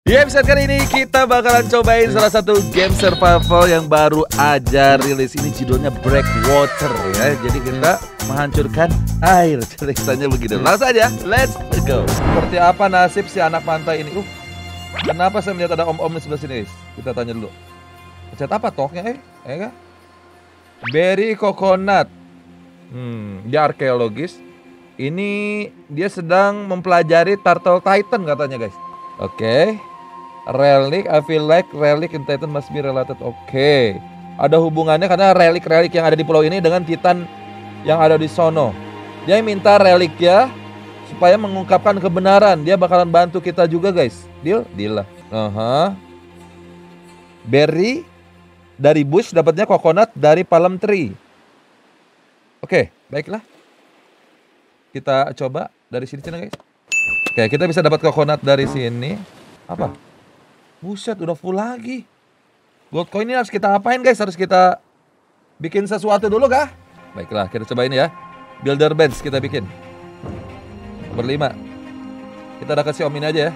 Di episode kali ini kita bakalan cobain salah satu game survival yang baru aja rilis. Ini judulnya Breakwater ya. Jadi kita menghancurkan air. Ceritanya begini. Langsung aja, let's go. Seperti apa nasib si anak pantai ini? Kenapa saya melihat ada om-om di sebelah sini? Kita tanya dulu. Pencet apa toknya? Kan? Berry coconut. Dia arkeologis. Ini dia sedang mempelajari Turtle Titan katanya guys. Oke. Relic, I feel like relic in Titan must be related. Oke. Ada hubungannya karena relik-relik yang ada di pulau ini dengan Titan yang ada di sono. Dia minta relik ya supaya mengungkapkan kebenaran. Dia bakalan bantu kita juga guys. Deal? Deal lah. Berry dari bush, dapatnya coconut dari palm tree. Oke, baiklah. Kita coba dari sini guys. Oke, kita bisa dapat coconut dari sini. Apa? Buset, udah full lagi. Gold coin ini harus kita apain guys? Harus kita bikin sesuatu dulu kah? Baiklah, kita cobain ya. Builder bench kita bikin. Nomor 5. Kita udah kasih om ini aja ya.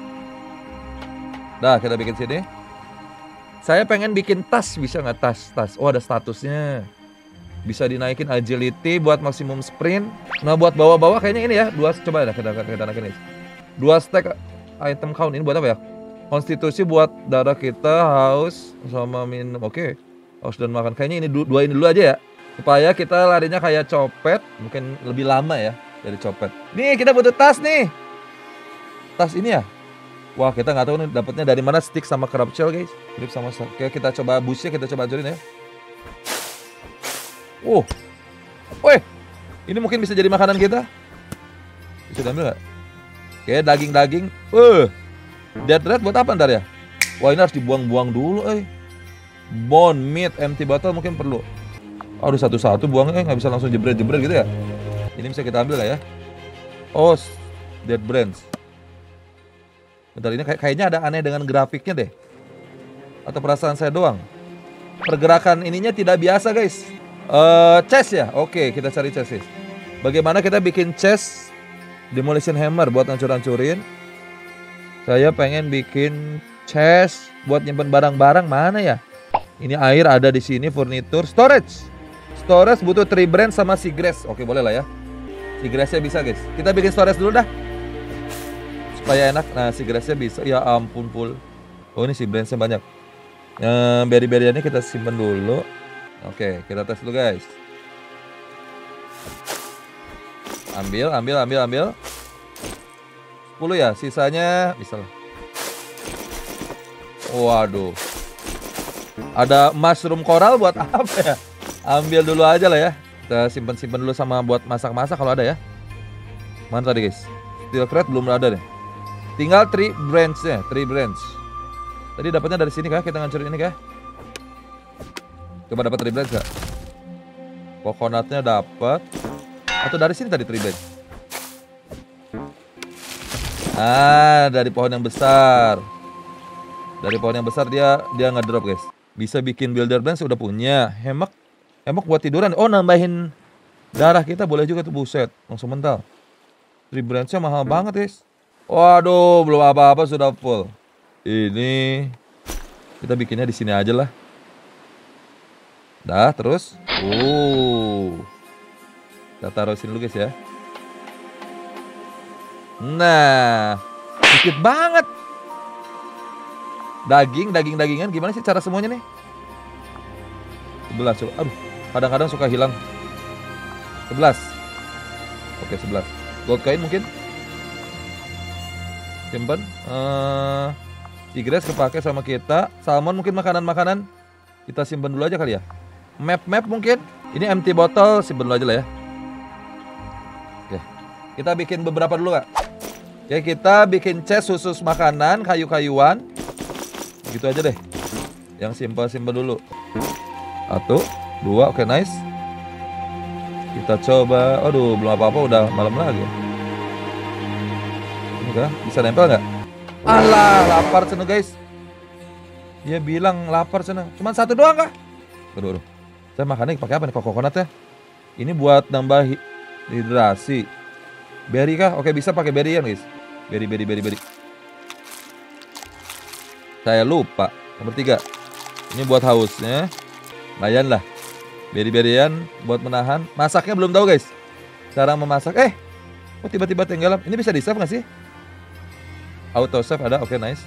Dah, kita bikin sini. Saya pengen bikin tas, bisa nggak tas? Oh, ada statusnya. Bisa dinaikin agility buat maksimum sprint. Nah, buat bawa-bawa kayaknya ini ya. Coba dah kita naikin ini. 2 stack item count ini buat apa ya? Konstitusi buat darah kita, haus sama minum. Oke. Haus dan makan. Kayaknya ini dua ini dulu aja ya. Supaya kita larinya kayak copet, mungkin lebih lama ya dari copet. Nih, kita butuh tas nih. Tas ini ya? Wah, kita nggak tahu nih dapatnya dari mana, stick sama crab shell guys. Grip sama oke, kita coba bushnya, kita coba hancurin ya. Wih, ini mungkin bisa jadi makanan kita. Bisa diambil nggak? Oke, daging-daging. Dead red buat apa ntar ya? Wah, ini harus dibuang-buang dulu Bone, meat, empty bottle mungkin perlu. Aduh, satu-satu buangnya nggak bisa langsung jebret-jebret gitu ya. Ini bisa kita ambil nggak ya? Oh, dead brains. Bentar, ini kayaknya ada aneh dengan grafiknya deh. Atau perasaan saya doang? Pergerakan ininya tidak biasa guys. Chest ya? Oke, kita cari chest. Bagaimana kita bikin chest demolition hammer buat hancur-hancurin. Saya pengen bikin chest buat nyimpen barang-barang, mana ya? Ini air ada di sini, furniture, storage. Storage butuh tree branch sama seagrass. Oke, boleh lah ya. Seagrassnya bisa guys. Kita bikin storage dulu dah. Supaya enak. Nah, seagrassnya bisa. Ya ampun full. Oh, ini seagrassnya banyak. Berry-berryannya kita simpen dulu. Oke, kita tes dulu guys. Ambil. 10 ya, sisanya bisa lah. Waduh. Ada mushroom coral buat apa ya? Ambil dulu aja lah ya. Kita simpen dulu sama buat masak-masak kalau ada ya. Mana tadi guys? Steel crate belum ada deh. Tinggal tree branch-nya, Tadi dapatnya dari sini kah? Kita ngancurin ini kah? Coba dapat tree branch gak? Coconutnya dapat. Atau dari sini tadi tree branch? Dari pohon yang besar. Dari pohon yang besar dia ngedrop guys. Bisa bikin builder bench udah punya. Hammock buat tiduran. Oh, nambahin darah kita boleh juga tuh, buset. Langsung mental. Tree branch-nya mahal banget guys. Waduh, belum apa-apa sudah full. Ini kita bikinnya di sini aja lah. Dah, terus. Kita taruh sini dulu guys ya. Nah, dikit banget. Dagingan gimana sih cara semuanya nih? 11 coba. Aduh, kadang-kadang suka hilang. 11. Oke, 11. Gold coin mungkin. Simpen. Seagrass kepake sama kita. Salmon mungkin makanan-makanan. Kita simpen dulu aja kali ya. Map mungkin. Ini empty bottle, simpen dulu aja lah ya. Oke. Kita bikin beberapa dulu kak. Ya, kita bikin chest khusus makanan, kayu-kayuan. Gitu aja deh. Yang simple dulu. 1, 2, oke nice. Kita coba. Aduh, belum apa-apa udah malam lagi. Ini kah? Bisa nempel nggak? Alah, lapar sana guys. Dia bilang lapar sana. Cuman 1 doang kah? Aduh. Saya makannya pakai apa nih coconutnya? Ini buat nambah hidrasi. Berry kah? Oke, bisa pakai berry ya guys. Berry. Saya lupa. Nomor 3. Ini buat hausnya. Lumayan lah. Beri-berian buat menahan. Masaknya belum tahu guys. Cara memasak. Kok tiba-tiba tenggelam? Ini bisa di save nggak sih? Auto save ada. Oke, nice.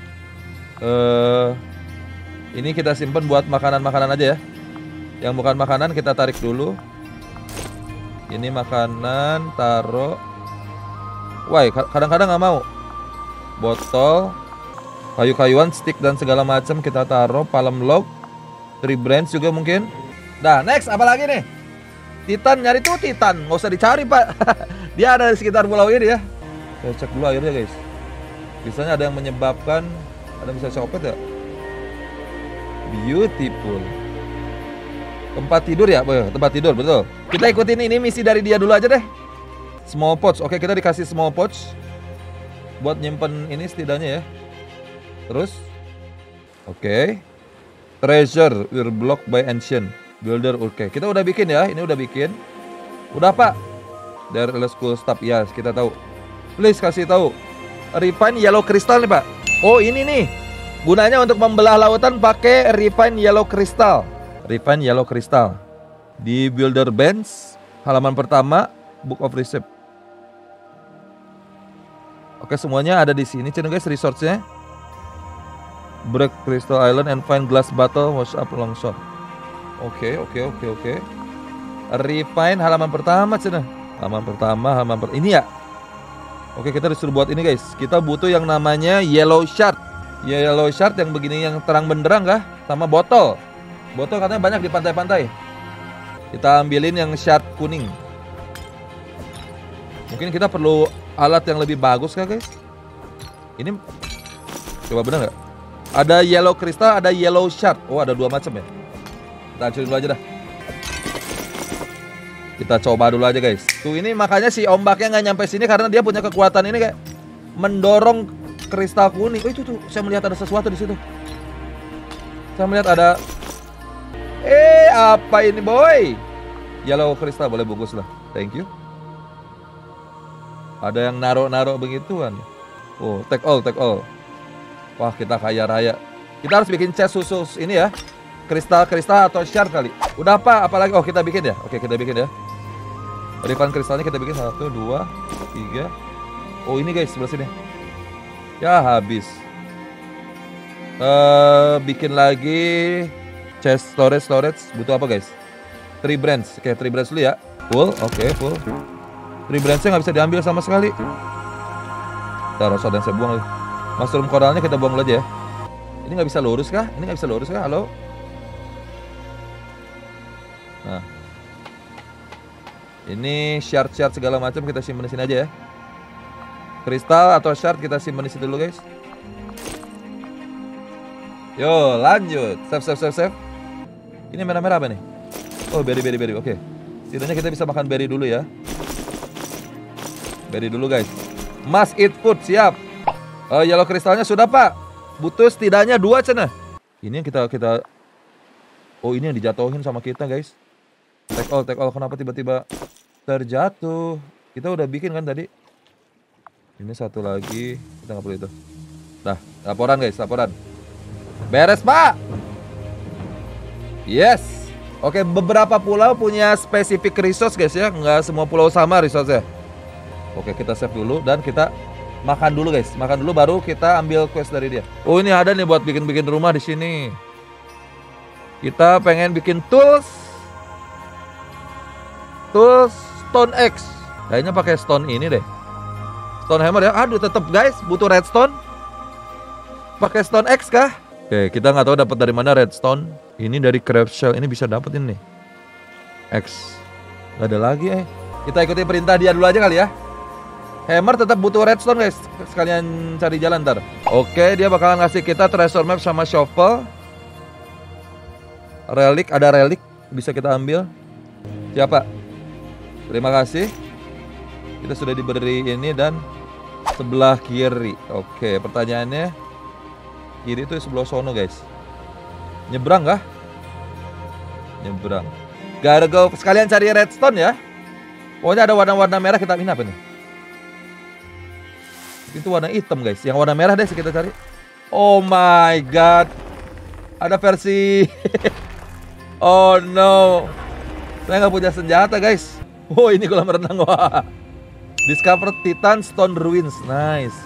Ini kita simpen buat makanan-makanan aja ya. Yang bukan makanan kita tarik dulu. Ini makanan taruh. Wah, kadang-kadang nggak mau. Botol, kayu-kayuan, stick dan segala macam kita taruh. Palm log, tree branch juga mungkin. Nah, next apa lagi nih? Titan, nyari tuh Titan, nggak usah dicari pak. Dia ada di sekitar pulau ini ya. Saya cek dulu airnya guys. Biasanya ada yang menyebabkan, ada yang bisa copet ya. Beautiful. Tempat tidur ya, tempat tidur betul. Kita ikutin ini misi dari dia dulu aja deh. Small pouch, oke kita dikasih small pouch buat nyimpen ini setidaknya ya. Terus, oke. Treasure, we're blocked by ancient builder. Oke, kita udah bikin ya, ini udah bikin. Udah pak. There is cool stuff, ya kita tahu. Please kasih tahu. Refine yellow crystal nih pak. Oh ini nih, gunanya untuk membelah lautan pakai refine yellow crystal. Refine yellow crystal di builder bench halaman pertama, book of recipe. Oke semuanya ada di sini cina guys resource-nya. Break crystal island and find glass bottle wash up longshore. Oke. Refine halaman pertama cina. Ini ya. Oke kita disuruh buat ini guys. Kita butuh yang namanya yellow shard. Yellow shard yang begini yang terang benderang kah? Sama botol. Botol katanya banyak di pantai-pantai. Kita ambilin yang shard kuning. Mungkin kita perlu alat yang lebih bagus kah guys? Ini coba bener nggak? Ada yellow crystal, ada yellow shard. Oh ada 2 macam ya. Kita hancurin dulu aja dah. Kita coba dulu aja guys. Tuh ini makanya si ombaknya nggak nyampe sini karena dia punya kekuatan ini kayak mendorong kristal kuning. Oh itu tuh saya melihat ada sesuatu di situ. Saya melihat ada. Apa ini boy? Yellow crystal boleh bungkus lah. Thank you. Ada yang naruh-naruh begituan. Oh take all. Wah kita kaya raya. Kita harus bikin chest khusus ini ya. Kristal atau shard kali. Udah apa? Apalagi? Oh kita bikin ya. Oke kita bikin ya. Refine kristalnya kita bikin 1, 2, 3. Oh ini guys sebelah sini. Ya habis. Bikin lagi chest storage. Butuh apa guys? Tree branch. Oke tree branch dulu ya. Full. Oke full. Tree branch-nya nggak bisa diambil sama sekali. Taruh soda yang saya buang lagi. Mushroom koralnya kita buang dulu aja ya. Ini nggak bisa lurus kah? Halo? Nah. Ini shard segala macam kita simpan di sini aja ya. Kristal atau shard kita simpan di situ dulu guys. Yo, lanjut. Save. Ini merah-merah apa nih? Oh, berry. Oke. Setidaknya kita bisa makan berry dulu ya. Berry dulu guys. Must eat food, siap. Yellow kristalnya sudah pak. Butuh setidaknya 2 cina. Ini yang kita. Oh ini yang dijatuhin sama kita guys. Take all. Kenapa tiba-tiba terjatuh? Kita udah bikin kan tadi. Ini satu lagi. Kita nggak perlu itu. Nah laporan guys, laporan. Beres pak. Yes. Oke beberapa pulau punya spesifik resource guys ya. Nggak semua pulau sama resource-nya. Oke kita save dulu dan kita makan dulu guys, makan dulu baru kita ambil quest dari dia. Oh ini ada nih buat bikin rumah di sini. Kita pengen bikin tools stone X. Kayaknya pakai stone ini deh. Stone hammer ya. Aduh tetap guys butuh redstone. Pakai stone X kah? Oke kita nggak tahu dapat dari mana redstone. Ini dari craft shell ini bisa dapat ini. X. Gak ada lagi Kita ikuti perintah dia dulu aja kali ya. Hammer tetap butuh redstone guys. Sekalian cari jalan ntar. Oke dia bakalan ngasih kita treasure map sama shovel. Relik, ada relik bisa kita ambil. Siapa? Terima kasih. Kita sudah diberi ini dan sebelah kiri. Oke pertanyaannya kiri itu sebelah sono guys. Nyebrang kah? Nyebrang. Gargo sekalian cari redstone ya. Pokoknya ada warna-warna merah kita ini apa nih? Itu warna hitam guys. Yang warna merah deh kita cari. Oh my god. Ada versi. Oh no. Saya nggak punya senjata guys. Oh ini kolam renang. Wah. Discover Titan Stone Ruins. Nice.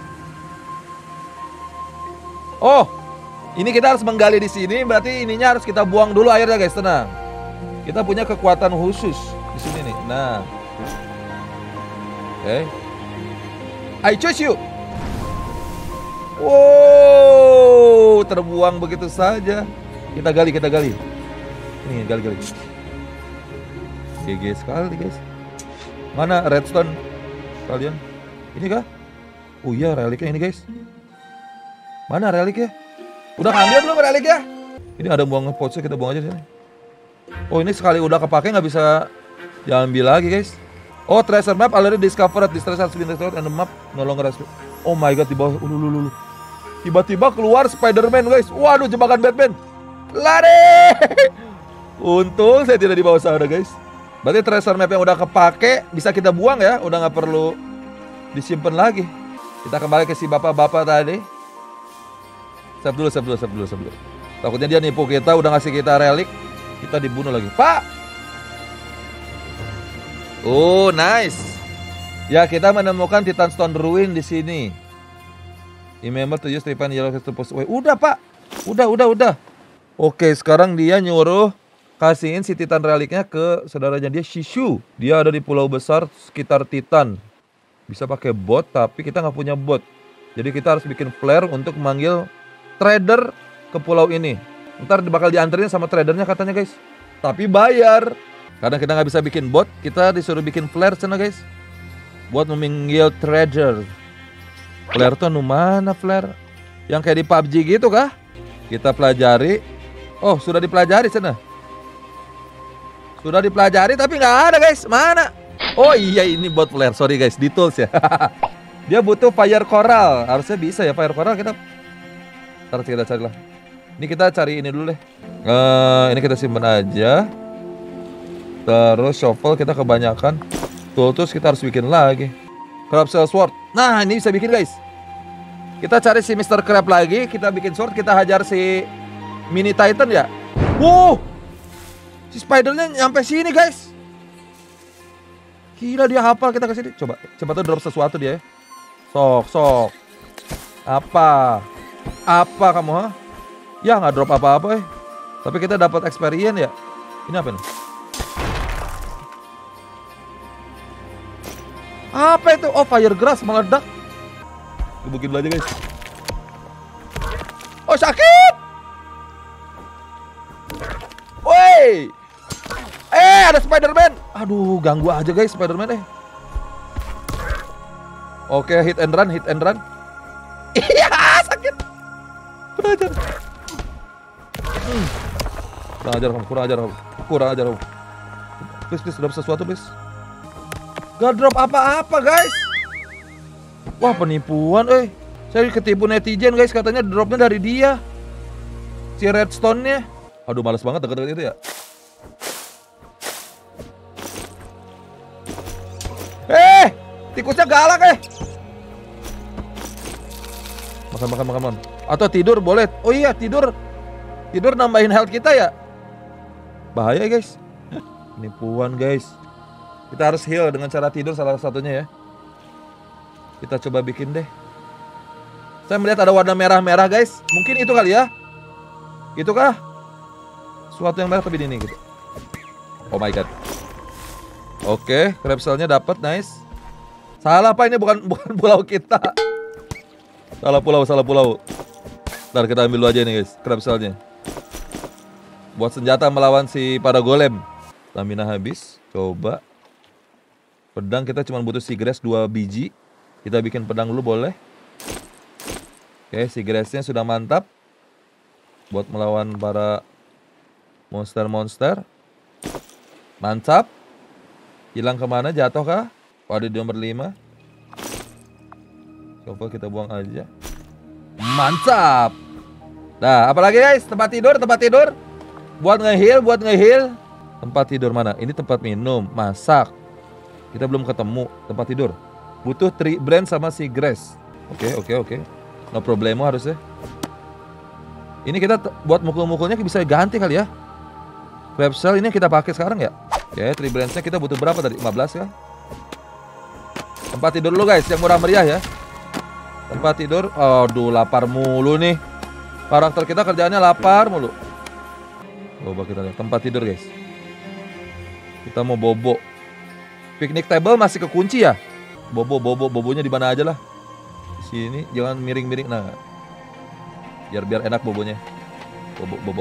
Oh. Ini kita harus menggali di sini. Berarti ininya harus kita buang dulu airnya guys. Tenang. Kita punya kekuatan khusus di sini nih. Nah. Oke. I choose you. Wow, terbuang begitu saja. Kita gali. Ini gali. GG sekali guys. Mana redstone kalian? Ini kah? Oh iya reliknya ini guys. Mana reliknya? Udah ngambil belum reliknya? Ini ada buang pouch, kita buang aja sini. Oh ini sekali udah kepake nggak bisa diambil lagi guys. Oh treasure map already discovered. This treasure has been discovered and the map no longer has. Oh my god di bawah. Tiba-tiba keluar Spider-Man guys. Waduh jebakan Batman. Lari. Untung saya tidak di bawah sana guys. Berarti treasure map yang udah kepake bisa kita buang ya. Udah nggak perlu disimpan lagi. Kita kembali ke si bapak-bapak tadi. Save dulu. Takutnya dia nipu kita. Udah ngasih kita relik, kita dibunuh lagi. Pak. Oh nice. Ya kita menemukan Titan Stone Ruin di sini. Remember to use Titan Yellow to post away. Udah pak. Udah. Oke sekarang dia nyuruh kasihin si Titan reliknya ke saudaranya dia Shishu. Dia ada di pulau besar sekitar Titan. Bisa pakai bot tapi kita nggak punya bot. Jadi kita harus bikin flare untuk memanggil trader ke pulau ini. Ntar bakal dianterin sama tradernya katanya guys. Tapi bayar. Karena kita nggak bisa bikin bot, kita disuruh bikin flare sana guys. Buat memanggil trader. Flare tuh mana flare? Yang kayak di PUBG gitu kah? Kita pelajari. Oh sudah dipelajari sana. Sudah dipelajari tapi nggak ada guys. Mana? Oh iya ini buat flare. Sorry guys di tools ya. Dia butuh fire coral. Harusnya bisa ya fire coral kita. Ntar kita carilah. Ini kita cari ini dulu deh. Ini kita simpan aja. Terus shovel kita kebanyakan. Tools kita harus bikin lagi. Crab Shell Sword. Nah ini bisa bikin guys. Kita cari si Mr. Crab lagi. Kita bikin sword. Kita hajar si Mini Titan ya. Wow. Si Spidernya nyampe sini guys. Gila dia hafal kita kesini. Coba tuh drop sesuatu dia ya. Sok. Apa kamu ha? Ya nggak drop apa-apa Tapi kita dapat experience ya. Ini apa nih? Apa itu? Oh fire grass meledak. Gebukin dulu aja guys. Oh sakit. Woi. Ada Spider-Man. Aduh ganggu aja guys Spider-Man Oke hit and run. Iya sakit. Kurang ajar kamu. Please drop sesuatu please. Gak drop apa-apa guys. Wah penipuan Saya ketipu netizen guys. Katanya dropnya dari dia. Si redstone-nya. Aduh males banget deket-deket itu ya. Tikusnya galak Makan. Atau tidur boleh. Oh iya tidur nambahin health kita ya. Bahaya guys. Penipuan guys. Kita harus heal dengan cara tidur salah satunya ya. Kita coba bikin deh. Saya melihat ada warna merah-merah guys. Mungkin itu kali ya. Itu kah? Suatu yang merah tapi ini gitu. Oh my god. Oke, crab shell-nya dapat, nice. Salah pak, ini bukan pulau kita. Salah pulau. Ntar kita ambil dulu aja nih guys, crab shell-nya. Buat senjata melawan si para golem. Stamina habis, coba. Pedang kita cuma butuh seagrass 2 biji. Kita bikin pedang dulu boleh. Oke, seagrass-nya sudah mantap. Buat melawan para monster-monster. Mantap. Hilang kemana, jatuh kah? Waduh di nomor 5. Coba kita buang aja. Mantap. Nah apalagi guys, tempat tidur. Buat nge-heal. Tempat tidur mana? Ini tempat minum, masak. Kita belum ketemu tempat tidur. Butuh tree branch sama si grass. Oke. No problemo harusnya. Ini kita buat mukul-mukulnya bisa ganti kali ya. Crab shell ini kita pakai sekarang ya. Oke, tree branch-nya kita butuh berapa tadi? 15 kan? Tempat tidur dulu guys, yang murah meriah ya. Tempat tidur. Aduh, lapar mulu nih. Karakter kita kerjaannya lapar mulu. Coba kita lihat tempat tidur guys. Kita mau bobo. Picnic table masih kekunci ya. Bobonya di mana aja lah. Di sini, jangan miring-miring. Nah, biar enak bobonya. Bobo.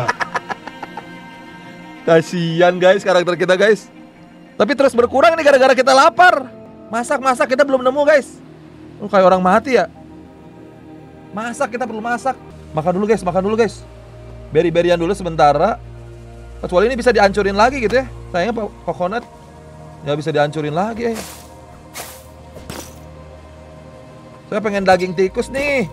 Kasihan guys karakter kita guys. Tapi terus berkurang nih gara-gara kita lapar. Masak kita belum nemu guys. Kayak orang mati ya. Masak, kita perlu masak. Makan dulu guys. Beri-berian dulu sementara. Kecuali ini bisa dihancurin lagi gitu ya. Sayangnya coconut nggak bisa dihancurin lagi. Saya pengen daging tikus nih.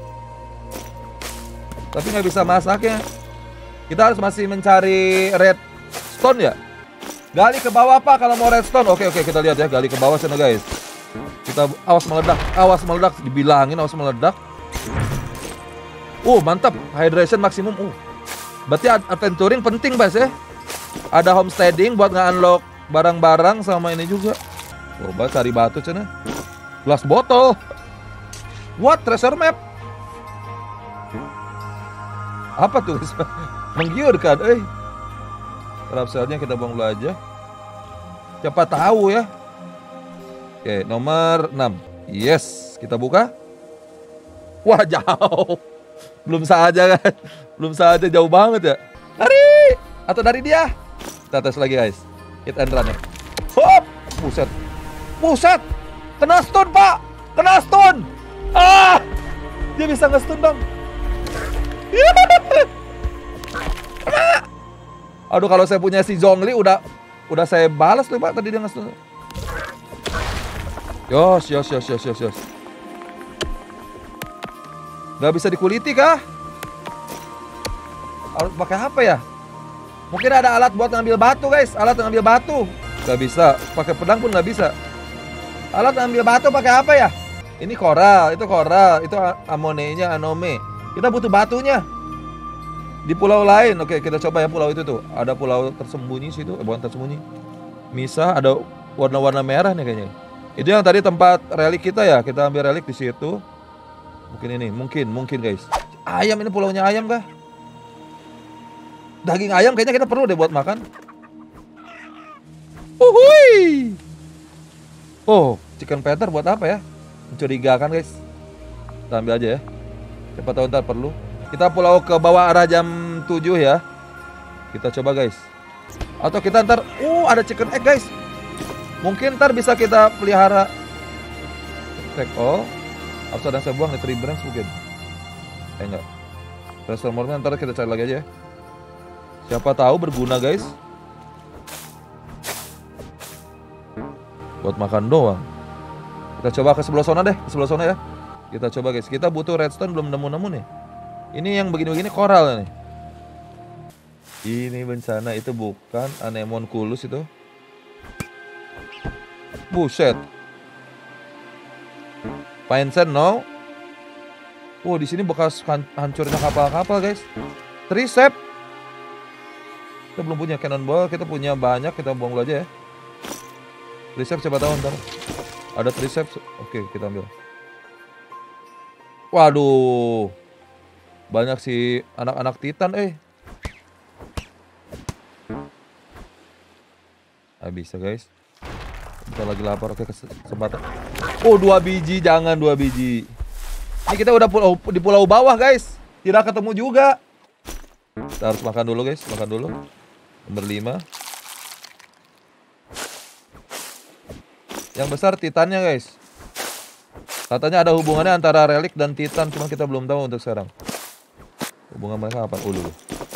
Tapi nggak bisa masaknya. Kita harus masih mencari redstone ya. Gali ke bawah Pak kalau mau redstone. Oke, kita lihat ya, gali ke bawah sana guys. Kita awas meledak, dibilangin awas meledak. Mantap, hydration maksimum. Berarti adventuring penting Bas ya. Ada homesteading buat nge-unlock barang-barang sama ini juga. Coba cari batu cina. Glass bottle. What? Treasure map. Apa tuh? Menggiurkan, Crab shell-nya kita buang dulu aja. Siapa tahu ya. Oke, nomor 6. Yes, kita buka. Wah, jauh. Belum saja kan. Belum saja, jauh banget ya. Lari. Atau dari dia. Kita tes lagi guys. Hit and run ya. Hop. Buset. Kena stun Pak. Kena stun. Dia bisa nge-stun dong. Aduh, kalau saya punya si Zhongli udah saya balas tuh Pak, tadi dia nge-stun. Yos. Gak bisa dikuliti kah? Harus pakai apa ya? Mungkin ada alat buat ngambil batu guys. Alat ngambil batu. Gak bisa. Pakai pedang pun gak bisa. Alat ngambil batu pakai apa ya? Ini koral. Itu amonenya, anome. Kita butuh batunya. Di pulau lain. Oke, kita coba ya pulau itu tuh. Ada pulau tersembunyi situ. Bukan tersembunyi. Misah, ada warna-warna merah nih kayaknya. Itu yang tadi tempat relik kita ya. Kita ambil relik di situ. Mungkin ini, mungkin guys. Ayam, ini pulaunya ayam kah? Daging ayam kayaknya kita perlu deh buat makan. Uhuy. Chicken feather buat apa ya? Mencurigakan guys. Kita ambil aja ya. Siapa tahu ntar perlu. Kita pulau ke bawah arah jam 7 ya. Kita coba guys. Atau kita ntar, ada chicken egg guys. Mungkin ntar bisa kita pelihara. Check all. Harus ada yang saya buang nih, tree branch mungkin. Enggak. Transformernya ntar kita cari lagi aja ya. Siapa tahu berguna guys. Buat makan doang. Kita coba ke sebelah sana deh. Ke sebelah sana ya. Kita coba guys. Kita butuh redstone belum nemu-nemu nih. Ini yang begini-begini koral nih. Ini bencana, itu bukan anemon kulus itu. Buset. Pine sand no. Di sini bekas hancurnya kapal-kapal guys. Tricep. Kita belum punya cannonball, kita punya banyak, kita buang dulu aja ya. Tricep coba tahu ntar. Ada tricep. Oke, kita ambil. Waduh. Banyak sih anak-anak titan bisa guys. Kita lagi lapar. Oke, kesempatan. 2 biji, jangan 2 biji. Ini kita udah di pulau bawah guys. Tidak ketemu juga. Kita harus makan dulu guys, makan dulu. Nomor 5. Yang besar titannya guys. Katanya ada hubungannya antara relik dan titan, cuma kita belum tahu untuk sekarang. Hubungan mereka apa? Dulu.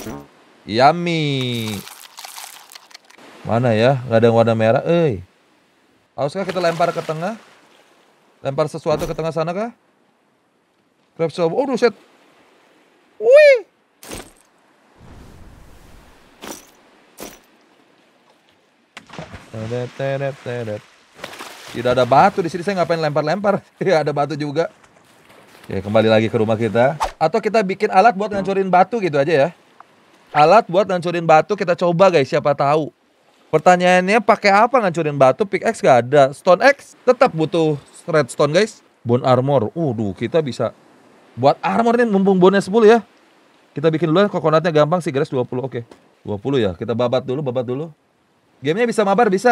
Yummy. Mana ya? Nggak ada yang warna merah. Haruskah kita lempar ke tengah? Lempar sesuatu ke tengah sana kah? Crab shell. Set. Wih. Tidak ada batu di sini, saya ngapain lempar-lempar? Ada batu juga. Oke, kembali lagi ke rumah kita. Atau kita bikin alat buat ngancurin batu gitu aja ya. Alat buat ngancurin batu kita coba guys, siapa tahu. Pertanyaannya pakai apa ngancurin batu? Pickaxe gak ada. Stone axe tetap butuh redstone guys. Bone armor. Kita bisa buat armor nih mumpung bone 10 ya. Kita bikin dulu, coconutnya gampang sih guys, 20. Oke. 20 ya. Kita babat dulu. Gamenya bisa mabar, bisa.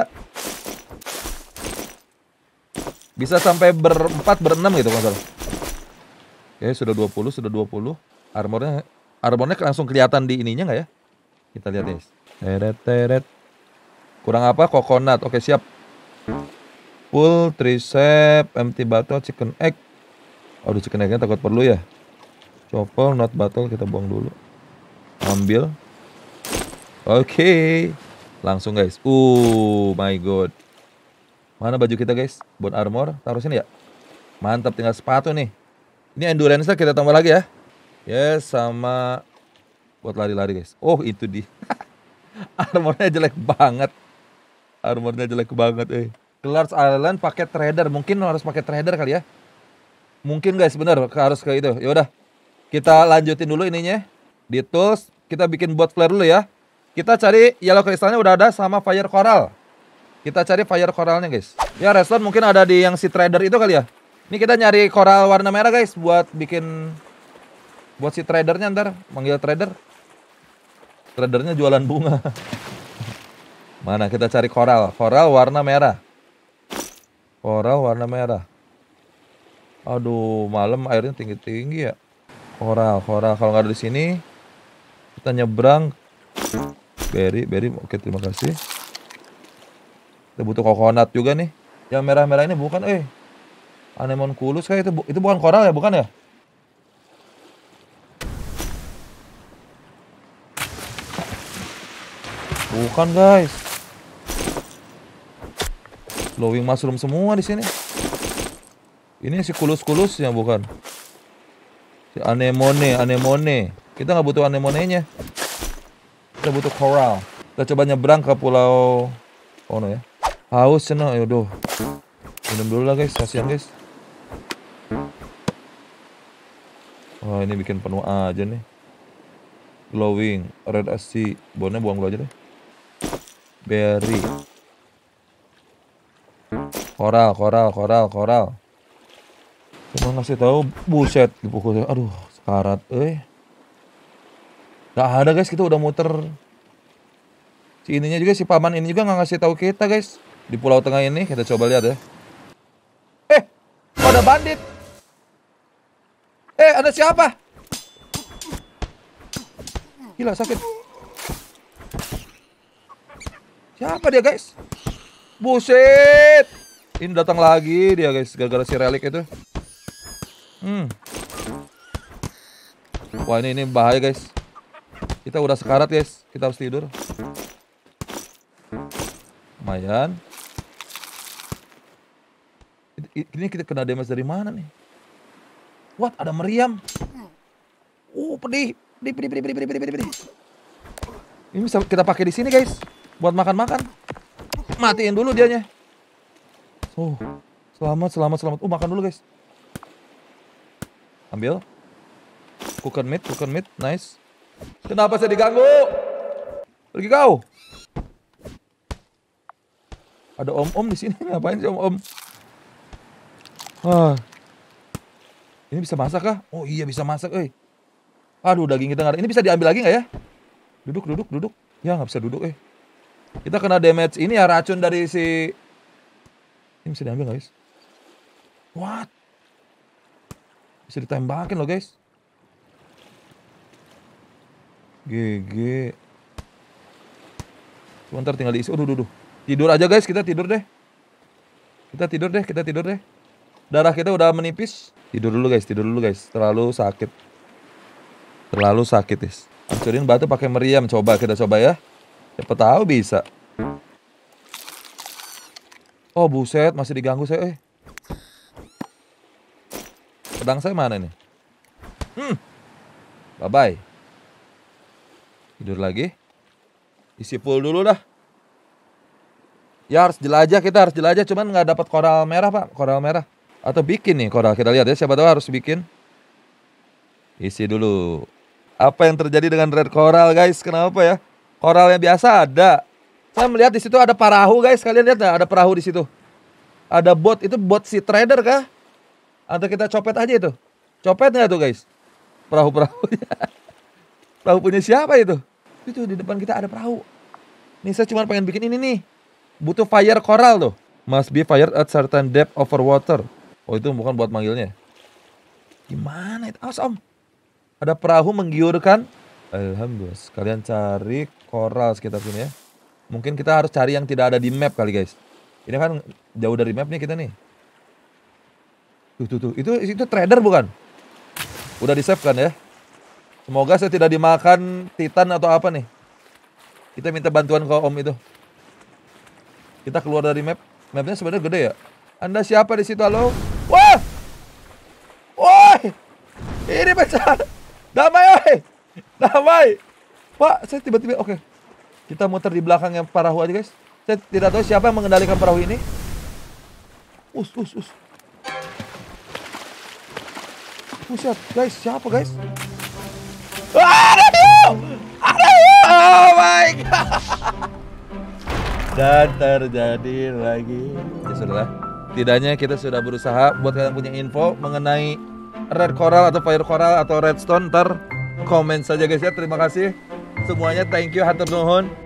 Bisa sampai berempat, berenam gitu kalau salah. Oke, sudah 20. Armornya langsung kelihatan di ininya nggak ya? Kita lihat guys. Teret. Kurang apa? Coconut. Oke, siap. Full tricep, empty bottle, chicken egg. Aduh, chicken eggnya takut perlu ya. Chopper, not bottle kita buang dulu. Ambil. Oke. Langsung guys. My god. Mana baju kita guys? Bone armor. Taruh sini ya. Mantap, tinggal sepatu nih. Ini endurance-nya kita tambah lagi ya. Yes, sama buat lari-lari guys. Itu di. Armornya jelek banget. Large Island pakai trader. Mungkin harus pakai trader kali ya. Mungkin guys, bener harus kayak itu. Ya udah. Kita lanjutin dulu ininya. Di tools kita bikin bot flare dulu ya. Kita cari yellow kristalnya udah ada sama fire coral. Kita cari fire coralnya guys. Ya, redstone mungkin ada di yang si trader itu kali ya. Ini kita nyari coral warna merah guys buat bikin buat si tradernya ntar. Manggil trader. Tradernya jualan bunga. Mana kita cari coral warna merah. Aduh, malam airnya tinggi-tinggi ya. Coral kalau nggak ada di sini kita nyebrang. Berry. Oke, terima kasih. Kita butuh coconut juga nih. Yang merah-merah ini bukan anemon kulus kayak itu bukan coral ya, bukan ya? Bukan guys. Glowing mushroom semua di sini. Ini si kulus-kulusnya bukan. Si anemone. Kita nggak butuh anemonenya. Kita butuh coral. Kita coba nyebrang ke pulau ya. Haus cina, yaudah. Minum dulu lah guys, kasihan guys. Wah, ini bikin penuh aja nih. Glowing, red sea. Bonnya buang dulu aja deh. Berry. Coral. Cuma ngasih tahu, buset dipukul. Aduh, sekarat, Gak ada guys, kita udah muter. Si ininya juga, si paman ini juga nggak ngasih tahu kita guys. Di pulau tengah ini, kita coba lihat ya. Ada bandit. Ada siapa? Gila, sakit. Siapa dia guys? Buset. Ini datang lagi dia guys, gara-gara si relik itu. Wah, ini bahaya guys. Kita udah sekarat guys, kita harus tidur. Lumayan. Ini kita kena damage dari mana nih? What? Ada meriam. Pedih. Ini bisa kita pakai di sini guys, buat makan-makan. Matiin dulu dianya. Selamat. Makan dulu guys. Ambil. Cooking meat, nice. Kenapa saya diganggu? Pergi kau. Ada om-om di sini, ngapain sih om-om? Ini bisa masak kah? Oh iya, bisa masak, Aduh, daging kita nggak ada. Ini bisa diambil lagi nggak ya? Duduk. Ya, nggak bisa duduk, Kita kena damage ini ya, racun dari si. Ini bisa diambil guys. What? Bisa ditembakin loh guys. GG. Sebentar tinggal diisi. Duh. Tidur aja guys, kita tidur deh. Kita tidur deh. Darah kita udah menipis. Tidur dulu guys. Terlalu sakit guys. Hancurin batu pakai meriam. Kita coba ya. Siapa tahu bisa. Oh buset, masih diganggu saya. Pedang saya mana nih? Bye-bye. Tidur lagi. Isi full dulu dah. Ya kita harus jelajah. Cuman nggak dapat koral merah pak. Koral merah. Atau bikin nih koral. Kita lihat ya. Siapa tahu harus bikin. Isi dulu. Apa yang terjadi dengan red coral guys? Kenapa ya? Coral yang biasa ada. Saya melihat di situ ada perahu guys. Kalian lihat nggak? Ada perahu di situ. Ada bot. Itu bot si trader kah? Atau kita copet aja itu? Copet nggak tuh guys? Perahu-perahunya. Perahu punya siapa itu? Itu di depan kita ada perahu. Nih saya cuma pengen bikin ini nih. Butuh fire coral tuh. Must be fired at certain depth over water. Oh itu bukan buat manggilnya. Gimana itu? Awas om. Ada perahu menggiurkan. Alhamdulillah. Kalian cari coral sekitar sini ya. Mungkin kita harus cari yang tidak ada di map kali guys. Ini kan jauh dari map nih kita nih. Tuh. Itu trader bukan? Udah di save kan ya. Semoga saya tidak dimakan titan atau apa nih. Kita minta bantuan ke om itu. Kita keluar dari map. Mapnya sebenarnya gede ya. Anda siapa di situ halo? Wah! Woi! Ini pecah. Damai woi. Damai. Pak, saya tiba-tiba oke. Kita muter di belakang yang perahu aja guys. Saya tidak tahu siapa yang mengendalikan perahu ini. Us. Buset, guys, siapa guys? Aduh! Oh my god. Dan terjadi lagi. Ya sudahlah. Tidaknya kita sudah berusaha. Buat kalian punya info mengenai red coral atau fire coral atau redstone, ntar komen saja guys ya. Terima kasih semuanya. Thank you, hatur nuhun.